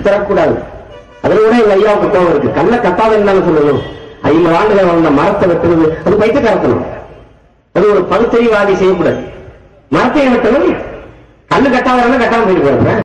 தரக்கூடாது. அதுல கூட எங்க ஐயாவுக்கு கோவம் இருக்கு. கல்ல கட்டாத இருந்தாலும் சொல்லணும். 50 ஆண்டுகள் வந்த மரத்தை வெட்டுறது அது பைத்தியக்காரத்தனம். அது ஒரு பகுத்தறிவாதி செய்யக்கூடாது. மரத்தை வெட்டணும். கல்லு கட்டாத கட்டாம போயிட்டு போயிருக்க.